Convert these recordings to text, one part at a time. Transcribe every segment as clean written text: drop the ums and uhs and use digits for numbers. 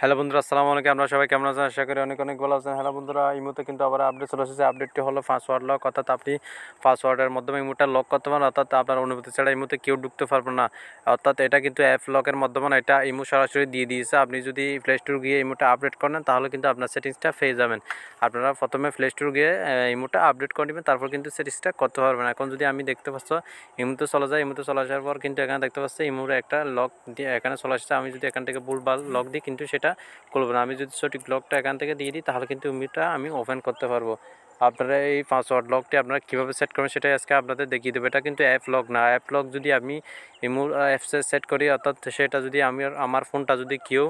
Hello বন্ধুরা, আসসালামু আলাইকুম। আমরা সবাই কেমন আছেন? আশা করি অনেক অনেক ভালো আছেন। হ্যালো বন্ধুরা, ইমোতে কিন্তু আবার আপডেট চলে এসেছে। আপডেটটি হলো পাসওয়ার্ড লক, অর্থাৎ আপনি পাসওয়ার্ডের মাধ্যমে ইমোটা লক করতে পারেন, অর্থাৎ আপনার অনুমতি ছাড়া ইমোতে কেউ ঢুকতে পারবে না। অর্থাৎ এটা কিন্তু অ্যাপ লকের মাধ্যমে না, এটা ইমো সরাসরি দিয়ে দিয়েছে। আপনি যদি প্লে স্টোর গিয়ে ইমোটা আপডেট করেন তাহলে কিন্তু আপনার সেটিংসটা পেয়ে যাবেন। আপনারা প্রথমে প্লে স্টোর গিয়ে ইমোটা আপডেট করে নেবেন, তারপর কিন্তু সেটিংসটা করতে পারবেন। এখন যদি আমি দেখতে পাচ্ছ ইমোতে চলে যায়, ইমোতে চলে আসার পর কিন্তু এখানে দেখতে পাচ্ছি ইমোর একটা লক দিয়ে এখানে চলে আসছে। আমি যদি এখান থেকে ভুলভাল লক দিই কিন্তু সেটা খুলবে না। আমি যদি সঠিক লকটা এখান থেকে দিয়ে দিই তাহলে কিন্তু ইমোটা আমি ওপেন করতে পারবো। আপনারা এই পাসওয়ার্ড লকটি আপনারা কীভাবে সেট করবেন সেটাই আজকে আপনাদের দেখিয়ে দেবো। এটা কিন্তু অ্যাপ লক না। অ্যাপ লক যদি আমি ইমো অ্যাপসে সেট করি, অর্থাৎ সেটা যদি আমি আমার ফোনটা যদি কেউ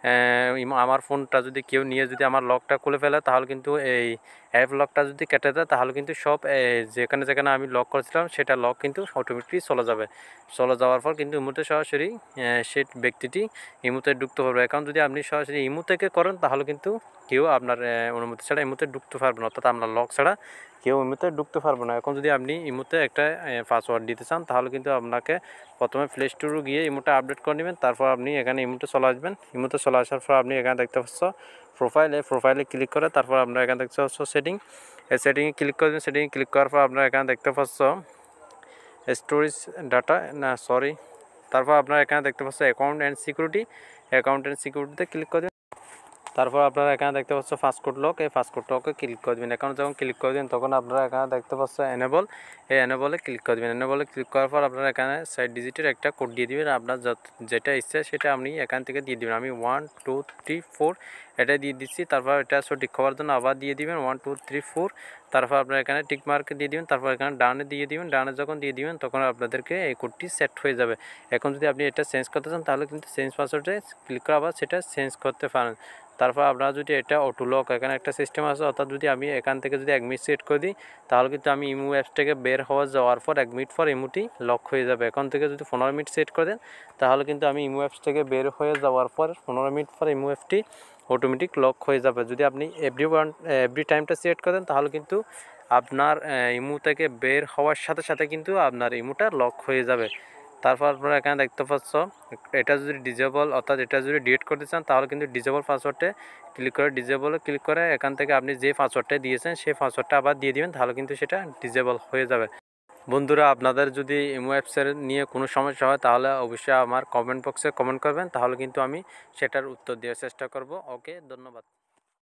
আমার ফোনটা যদি কেউ নিয়ে যদি আমার লকটা খুলে ফেলে তাহলে কিন্তু এই অ্যাপ লকটা যদি কেটে দেয় তাহলে কিন্তু সব যেখানে যেখানে আমি লক করেছিলাম সেটা লক কিন্তু অটোমেটিকলি চলে যাবে। চলে যাওয়ার পর কিন্তু ইমোতে সরাসরি সেই ব্যক্তিটি ইমোতে ঢুকতে পারবে। এখন যদি আপনি সরাসরি ইমো থেকে করেন তাহলে কিন্তু কেউ আপনার অনুমতি ছাড়া ইমোতে ঢুকতে পারবে না, অর্থাৎ আপনার লক ছাড়া কেউ ইমোতে ঢুকতে পারবে না। এখন যদি আপনি ইমোতে একটা পাসওয়ার্ড দিতে চান তাহলে কিন্তু আপনাকে প্রথমে প্লে স্টোরে গিয়ে ইমোটা আপডেট করে নেবেন, তারপর আপনি এখানে ইমোতে চলে আসবেন। ইমোতে চলে আসার পর আপনি এখানে দেখতে পাচ্ছ প্রোফাইলে ক্লিক করে তারপর আপনার এখানে দেখতে পাচ্ছ সেটিংয়ে ক্লিক করবেন। সেটিংয়ে ক্লিক করার পর আপনার এখানে দেখতে পাচ্ছ স্টোরেজ ডাটা না সরি তারপর আপনার এখানে দেখতে পাচ্ছ অ্যাকাউন্ট অ্যান্ড সিকিউরিটিতে ক্লিক করে দেবেন। তারপর আপনারা এখানে দেখতে পাচ্ছ পাসকোড লক, এই পাসকোড লকে ক্লিক করে দেবেন। এখন যখন ক্লিক করে দেবেন তখন আপনারা এখানে দেখতে পাচ্ছ এনেবলে ক্লিক করে দেবেন। এনেবলে ক্লিক করার পর আপনারা এখানে 6 ডিজিটের একটা কোড দিয়ে দেবেন। আপনার যেটা ইচ্ছে সেটা আপনি এখান থেকে দিয়ে দেবেন। আমি 1 2 3 4 এটা দিয়ে দিচ্ছি। তারপর এটা সঠিক হওয়ার জন্য আবার দিয়ে দিবেন 1 2 3 4। তারপর আপনারা এখানে টিক মার্ক দিয়ে দিবেন। তারপর এখানে ডানে দিয়ে দিবেন। ডানে যখন দিয়ে দিবেন তখন আপনাদেরকে এই কোডটি সেট হয়ে যাবে। এখন যদি আপনি এটা চেঞ্জ করতে চান তাহলে কিন্তু চেঞ্জ পাসওয়ার্ডে ক্লিক করে আবার সেটা চেঞ্জ করতে পারেন। তারপর আপনারা যদি এটা অটো লক এখানে একটা সিস্টেম আছে, অর্থাৎ যদি আমি এখান থেকে যদি 1 মিনিট সেট করে দিই তাহলে কিন্তু আমি ইমো অ্যাপস থেকে বের যাওয়ার পর 1 মিনিট পর ইমোটি লক হয়ে যাবে। এখন থেকে যদি 15 মিনিট সেট করে দেন তাহলে কিন্তু আমি ইমো অ্যাপস থেকে বের হয়ে যাওয়ার পর 15 মিনিট পর ইমো অ্যাপটি অটোমেটিক লক হয়ে যাবে। যদি আপনি এভরি টাইমটা সেট করেন তাহলে কিন্তু আপনার ইমো থেকে বের হওয়ার সাথে সাথে কিন্তু আপনার ইমোটা লক হয়ে যাবে। তারপর আপনারা এখানে দেখতে পাচ্ছ এটা যদি ডিজেবল, অর্থাৎ এটা যদি ডিলিট করতে চান তাহলে কিন্তু ডিজেবল পাসওয়ার্ডে ক্লিক করে এখান থেকে আপনি যে পাসওয়ার্ডটা দিয়েছেন সেই পাসওয়ার্ডটা আবার দিয়ে দিবেন, তাহলে কিন্তু সেটা ডিজেবল হয়ে যাবে। বন্ধুরা, আপনাদের যদি ইমো অ্যাপসের নিয়ে কোনো সমস্যা হয় তাহলে অবশ্যই আমার কমেন্ট বক্সে কমেন্ট করবেন, তাহলে কিন্তু আমি সেটার উত্তর দেওয়ার চেষ্টা করব। ওকে, ধন্যবাদ।